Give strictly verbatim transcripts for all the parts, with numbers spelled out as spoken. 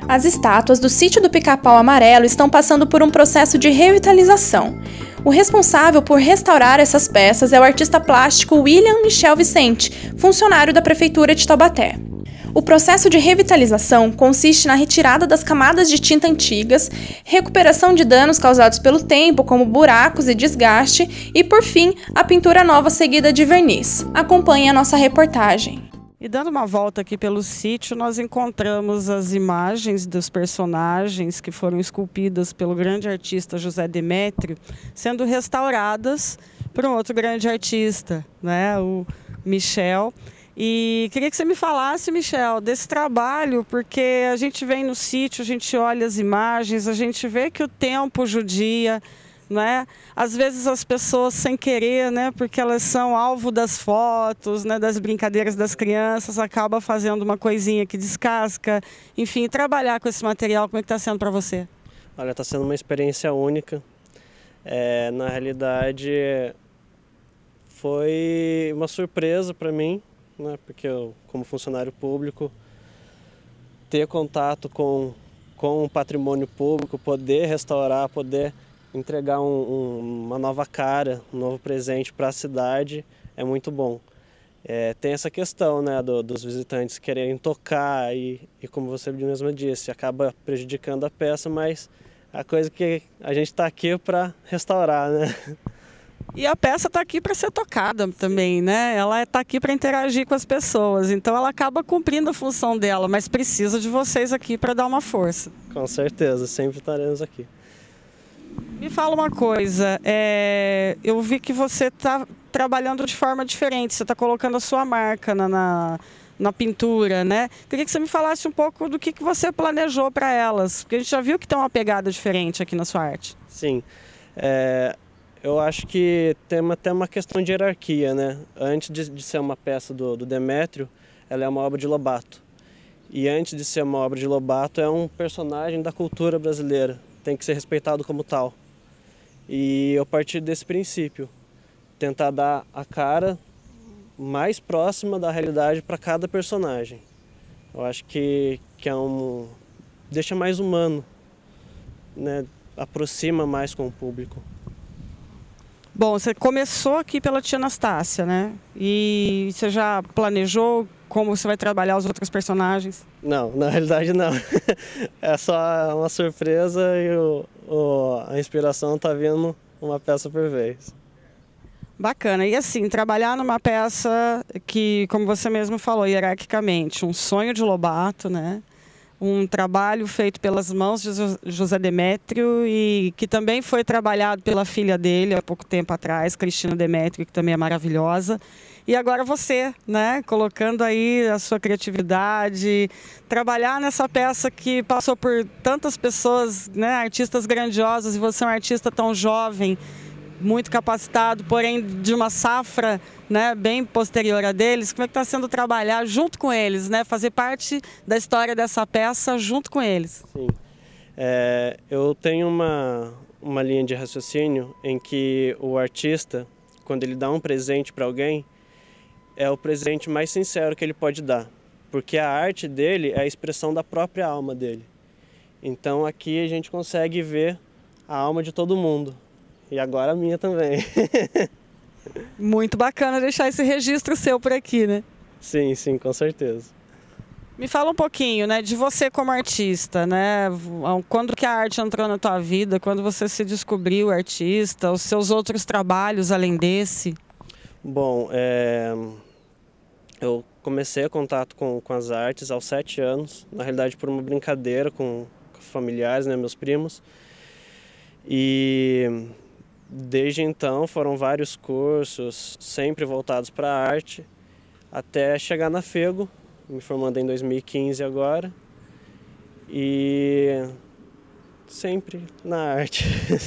As estátuas do Sítio do Pica-Pau Amarelo estão passando por um processo de revitalização. O responsável por restaurar essas peças é o artista plástico William Michel Vicente, funcionário da Prefeitura de Taubaté. O processo de revitalização consiste na retirada das camadas de tinta antigas, recuperação de danos causados pelo tempo, como buracos e desgaste, e, por fim, a pintura nova seguida de verniz. Acompanhe a nossa reportagem. E dando uma volta aqui pelo sítio, nós encontramos as imagens dos personagens que foram esculpidas pelo grande artista José Demétrio, sendo restauradas por um outro grande artista, né, o Michel. E queria que você me falasse, Michel, desse trabalho, porque a gente vem no sítio, a gente olha as imagens, a gente vê que o tempo judia, né? Às vezes as pessoas sem querer, né, porque elas são alvo das fotos, né, das brincadeiras das crianças, acaba fazendo uma coisinha que descasca. Enfim, trabalhar com esse material, como é que está sendo para você? Olha, está sendo uma experiência única. É, na realidade, foi uma surpresa para mim, né, porque eu, como funcionário público, ter contato com, com o patrimônio público, poder restaurar, poder entregar um, um, uma nova cara, um novo presente para a cidade é muito bom. É, tem essa questão, né, do, dos visitantes quererem tocar e, e, como você mesmo disse, acaba prejudicando a peça, mas a coisa que a gente está aqui para restaurar, né? E a peça está aqui para ser tocada também, né? Ela está aqui para interagir com as pessoas, então ela acaba cumprindo a função dela, mas precisa de vocês aqui para dar uma força. Com certeza, sempre estaremos aqui. Me fala uma coisa, é, eu vi que você está trabalhando de forma diferente, você está colocando a sua marca na, na, na pintura, né? Queria que você me falasse um pouco do que, que você planejou para elas, porque a gente já viu que tem uma pegada diferente aqui na sua arte. Sim, é, eu acho que tem até uma questão de hierarquia, né? Antes de, de ser uma peça do, do Demétrio, ela é uma obra de Lobato. E antes de ser uma obra de Lobato, é um personagem da cultura brasileira. Tem que ser respeitado como tal. E eu partir desse princípio, tentar dar a cara mais próxima da realidade para cada personagem. Eu acho que, que é um, deixa mais humano, né? Aproxima mais com o público. Bom, você começou aqui pela tia Anastácia, né? E você já planejou como você vai trabalhar os outros personagens? Não, na realidade não. É só uma surpresa e o, o, a inspiração está vindo uma peça por vez. Bacana. E assim, trabalhar numa peça que, como você mesmo falou, hierarquicamente, um sonho de Lobato, né? Um trabalho feito pelas mãos de José Demétrio e que também foi trabalhado pela filha dele há pouco tempo atrás, Cristina Demétrio, que também é maravilhosa. E agora você, né, colocando aí a sua criatividade, trabalhar nessa peça que passou por tantas pessoas, né, artistas grandiosos, e você é um artista tão jovem, muito capacitado, porém de uma safra, né, bem posterior a deles. Como é que está sendo trabalhar junto com eles, né, fazer parte da história dessa peça junto com eles? Sim, é, eu tenho uma, uma linha de raciocínio em que o artista, quando ele dá um presente para alguém, é o presente mais sincero que ele pode dar, porque a arte dele é a expressão da própria alma dele. Então aqui a gente consegue ver a alma de todo mundo. E agora a minha também. Muito bacana deixar esse registro seu por aqui, né? Sim, sim, com certeza. Me fala um pouquinho, né, de você como artista, né? Quando que a arte entrou na tua vida? Quando você se descobriu artista? Os seus outros trabalhos além desse? Bom, é... eu comecei a contato com, com as artes aos sete anos. Na realidade, por uma brincadeira com, com familiares, né, meus primos. E desde então foram vários cursos, sempre voltados para a arte, até chegar na Fego, me formando em dois mil e quinze agora, e sempre na arte.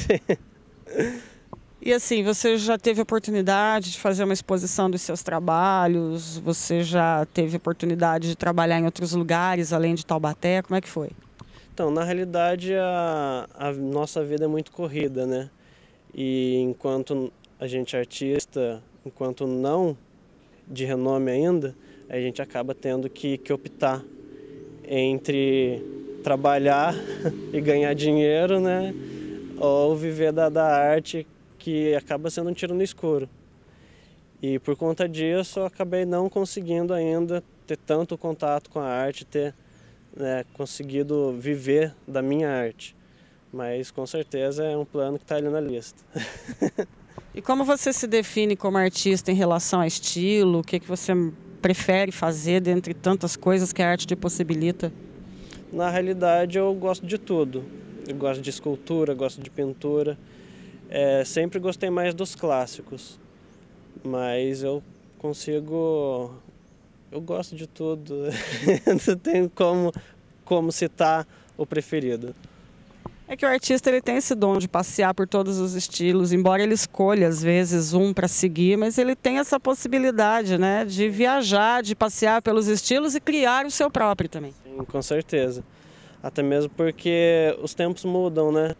E assim, você já teve oportunidade de fazer uma exposição dos seus trabalhos? Você já teve oportunidade de trabalhar em outros lugares, além de Taubaté? Como é que foi? Então, na realidade, a, a nossa vida é muito corrida, né? E enquanto a gente é artista, enquanto não de renome ainda, a gente acaba tendo que, que optar entre trabalhar e ganhar dinheiro, né? Ou viver da, da arte, que acaba sendo um tiro no escuro. E por conta disso eu acabei não conseguindo ainda ter tanto contato com a arte, ter né, conseguido viver da minha arte. Mas com certeza é um plano que está ali na lista. E como você se define como artista em relação a estilo? O que, que você prefere fazer dentre tantas coisas que a arte te possibilita? Na realidade eu gosto de tudo. Eu gosto de escultura, gosto de pintura. É, sempre gostei mais dos clássicos. Mas eu consigo... Eu gosto de tudo. Não tenho como, como citar o preferido. É que o artista ele tem esse dom de passear por todos os estilos, embora ele escolha às vezes um para seguir, mas ele tem essa possibilidade, né, de viajar, de passear pelos estilos e criar o seu próprio também. Sim, com certeza. Até mesmo porque os tempos mudam, né?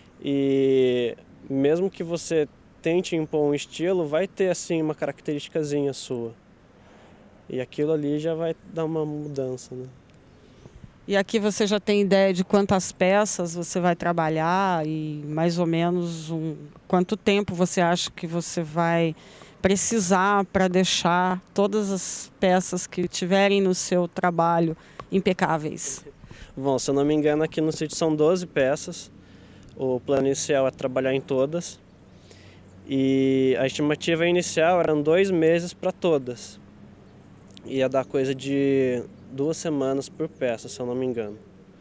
E mesmo que você tente impor um estilo, vai ter assim uma característicazinha sua. E aquilo ali já vai dar uma mudança, né? E aqui você já tem ideia de quantas peças você vai trabalhar e mais ou menos um, quanto tempo você acha que você vai precisar para deixar todas as peças que tiverem no seu trabalho impecáveis? Bom, se eu não me engano, aqui no sítio são doze peças. O plano inicial é trabalhar em todas. E a estimativa inicial eram dois meses para todas. Ia dar coisa de duas semanas por peça, se eu não me engano.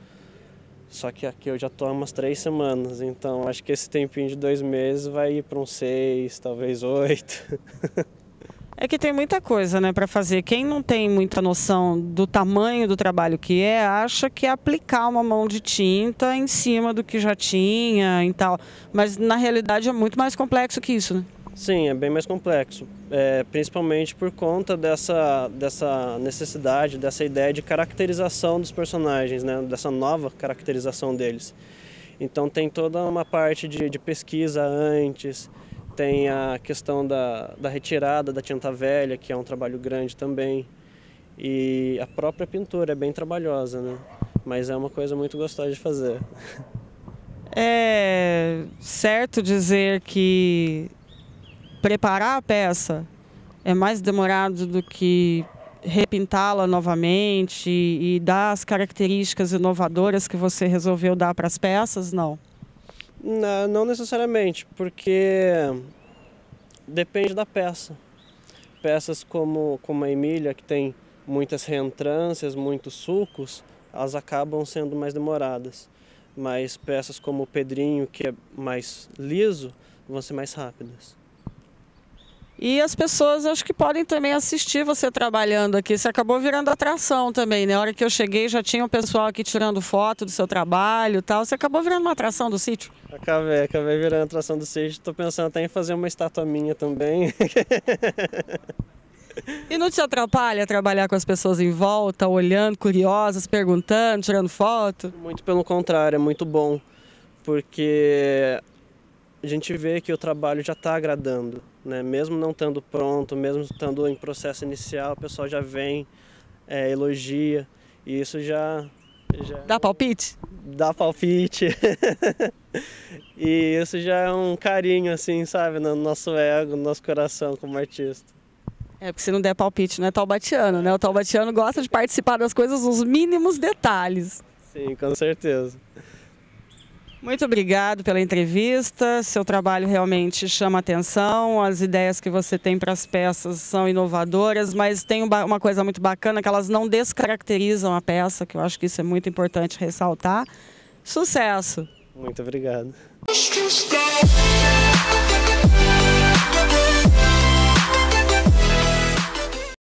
Só que aqui eu já estou há umas três semanas, então acho que esse tempinho de dois meses vai ir para uns seis, talvez oito. É que tem muita coisa, né, para fazer. Quem não tem muita noção do tamanho do trabalho que é, acha que é aplicar uma mão de tinta em cima do que já tinha e tal. Mas na realidade é muito mais complexo que isso, né? Sim, é bem mais complexo, é, principalmente por conta dessa, dessa necessidade, dessa ideia de caracterização dos personagens, né? Dessa nova caracterização deles. Então tem toda uma parte de, de pesquisa antes, tem a questão da, da retirada da tinta velha, que é um trabalho grande também, e a própria pintura é bem trabalhosa, né? Mas é uma coisa muito gostosa de fazer. É certo dizer que preparar a peça é mais demorado do que repintá-la novamente e, e dar as características inovadoras que você resolveu dar para as peças? Não. Não, não necessariamente, porque depende da peça. Peças como, como a Emília, que tem muitas reentrâncias, muitos sulcos, elas acabam sendo mais demoradas. Mas peças como o Pedrinho, que é mais liso, vão ser mais rápidas. E as pessoas acho que podem também assistir você trabalhando aqui. Você acabou virando atração também, né? Na hora que eu cheguei já tinha o pessoal aqui tirando foto do seu trabalho e tal. Você acabou virando uma atração do sítio? Acabei, acabei virando atração do sítio. Estou pensando até em fazer uma estátua minha também. E não te atrapalha trabalhar com as pessoas em volta, olhando, curiosas, perguntando, tirando foto? Muito pelo contrário, é muito bom. Porque a gente vê que o trabalho já está agradando, né? Mesmo não estando pronto, mesmo estando em processo inicial, o pessoal já vem, é, elogia, e isso já, já... Dá palpite? Dá palpite. E isso já é um carinho, assim, sabe, no nosso ego, no nosso coração como artista. É, porque se não der palpite não é taubatiano, né? O taubatiano gosta de participar das coisas nos mínimos detalhes. Sim, com certeza. Muito obrigado pela entrevista, seu trabalho realmente chama atenção, as ideias que você tem para as peças são inovadoras, mas tem uma coisa muito bacana que elas não descaracterizam a peça, que eu acho que isso é muito importante ressaltar. Sucesso! Muito obrigado.